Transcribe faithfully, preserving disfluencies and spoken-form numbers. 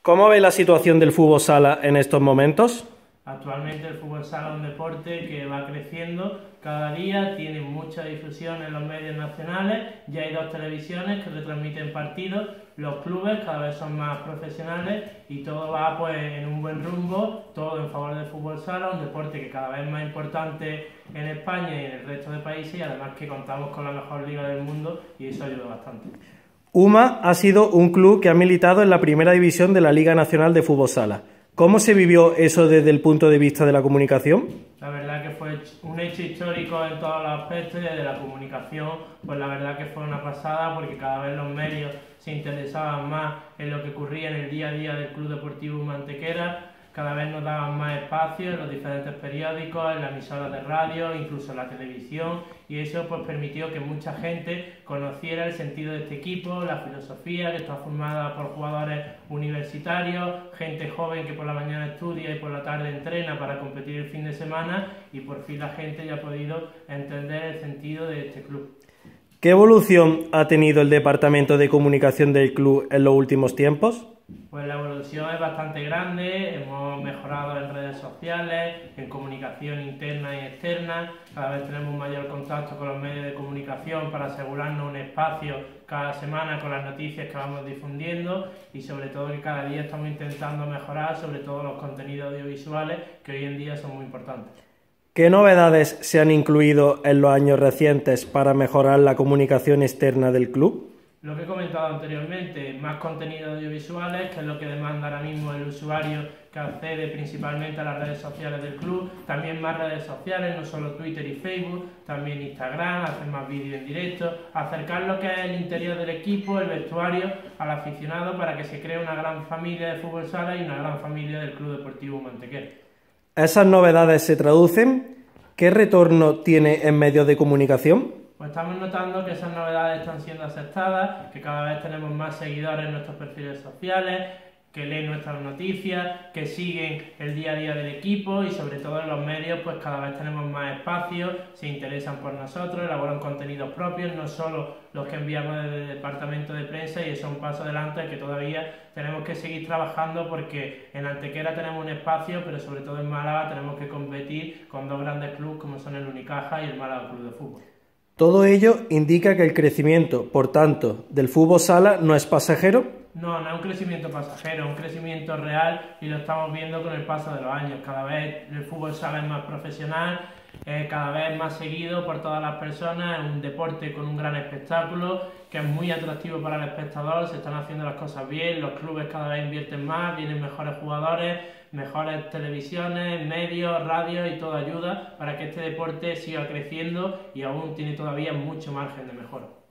¿Cómo ve la situación del fútbol sala en estos momentos? Actualmente el fútbol sala es un deporte que va creciendo cada día, tiene mucha difusión en los medios nacionales, ya hay dos televisiones que retransmiten partidos, los clubes cada vez son más profesionales y todo va pues en un buen rumbo, todo en favor del fútbol sala, un deporte que cada vez es más importante en España y en el resto de países y además que contamos con la mejor liga del mundo y eso ayuda bastante. U M A ha sido un club que ha militado en la primera división de la Liga Nacional de Fútbol Sala. ¿Cómo se vivió eso desde el punto de vista de la comunicación? La verdad que fue un hecho histórico en todos los aspectos y desde la comunicación, pues la verdad que fue una pasada porque cada vez los medios se interesaban más en lo que ocurría en el día a día del Club Deportivo U M A Antequera, cada vez nos daban más espacio en los diferentes periódicos, en la emisora de radio, incluso en la televisión y eso pues permitió que mucha gente conociera el sentido de este equipo, la filosofía que está formada por jugadores universitarios, gente joven que por la mañana estudia y por la tarde entrena para competir el fin de semana y por fin la gente ya ha podido entender el sentido de este club. ¿Qué evolución ha tenido el departamento de comunicación del club en los últimos tiempos? Pues la evolución es bastante grande, hemos mejorado en redes sociales, en comunicación interna y externa, cada vez tenemos mayor contacto con los medios de comunicación para asegurarnos un espacio cada semana con las noticias que vamos difundiendo y sobre todo que cada día estamos intentando mejorar sobre todo los contenidos audiovisuales que hoy en día son muy importantes. ¿Qué novedades se han incluido en los años recientes para mejorar la comunicación externa del club? Lo que he comentado anteriormente, más contenidos audiovisuales, que es lo que demanda ahora mismo el usuario que accede principalmente a las redes sociales del club, también más redes sociales, no solo Twitter y Facebook, también Instagram, hacer más vídeos en directo, acercar lo que es el interior del equipo, el vestuario, al aficionado para que se cree una gran familia de fútbol sala y una gran familia del Club Deportivo U M A Antequera. ¿Esas novedades se traducen? ¿Qué retorno tiene en medios de comunicación? Pues estamos notando que esas novedades están siendo aceptadas, que cada vez tenemos más seguidores en nuestros perfiles sociales, que leen nuestras noticias, que siguen el día a día del equipo y sobre todo en los medios pues cada vez tenemos más espacio, se interesan por nosotros, elaboran contenidos propios, no solo los que enviamos desde el departamento de prensa y eso es un paso adelante que todavía tenemos que seguir trabajando porque en Antequera tenemos un espacio, pero sobre todo en Málaga tenemos que competir con dos grandes clubes como son el Unicaja y el Málaga Club de Fútbol. Todo ello indica que el crecimiento, por tanto, del fútbol sala no es pasajero. No, no es un crecimiento pasajero, es un crecimiento real y lo estamos viendo con el paso de los años. Cada vez el fútbol sala es más profesional, eh, cada vez más seguido por todas las personas, es un deporte con un gran espectáculo que es muy atractivo para el espectador, se están haciendo las cosas bien, los clubes cada vez invierten más, vienen mejores jugadores, mejores televisiones, medios, radios y todo ayuda para que este deporte siga creciendo y aún tiene todavía mucho margen de mejora.